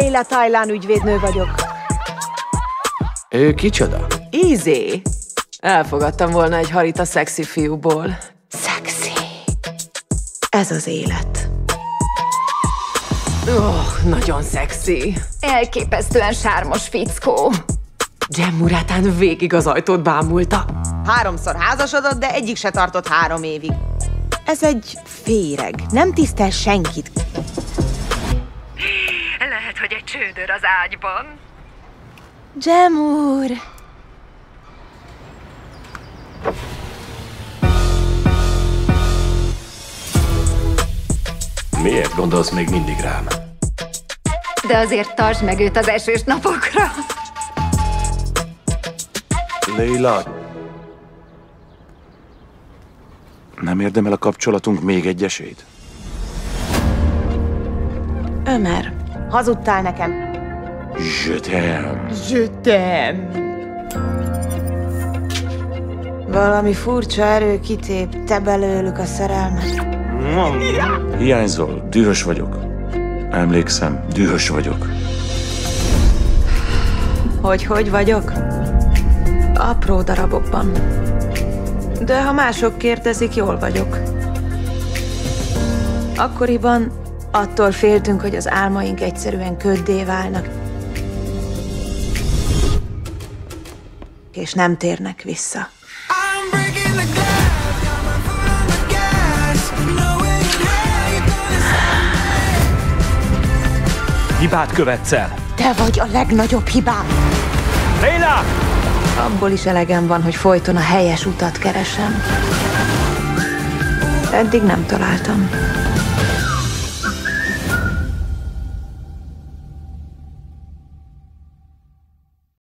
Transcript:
Leila Tajlán ügyvédnő vagyok. Ő kicsoda? Easy. Elfogadtam volna egy harit a szexi fiúból. Szexi. Ez az élet. Nagyon szexi. Elképesztően sármos fickó. Jem Muratán végig az ajtót bámulta. 3-szor házasodott, de egyik se tartott 3 évig. Ez egy féreg. Nem tisztel senkit. Lehet, hogy egy csődör az ágyban. Jem úr! Miért gondolsz még mindig rám? De azért tartsd meg őt az esős napokra. Leila, nem érdemel a kapcsolatunk még egy esélyt? Ömer, hazudtál nekem. Jöttem. Valami furcsa erő kitépte belőlük a szerelmet. Hiányzol, dühös vagyok. Emlékszem, dühös vagyok. Hogy vagyok? Apró darabokban. De ha mások kérdezik, jól vagyok. Akkoriban attól féltünk, hogy az álmaink egyszerűen köddé válnak. És nem térnek vissza. Hibát követsz el! Te vagy a legnagyobb hibám! Leila! Abból is elegem van, hogy folyton a helyes utat keresem. Eddig nem találtam.